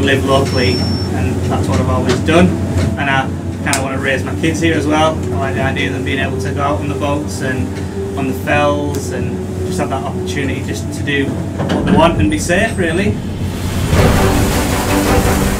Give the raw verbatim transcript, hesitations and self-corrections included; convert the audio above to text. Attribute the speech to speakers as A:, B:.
A: and live locally, and that's what I've always done. And I kind of want to raise my kids here as well. I like the idea of them being able to go out on the boats and on the fells and just have that opportunity just to do what they want and be safe, really.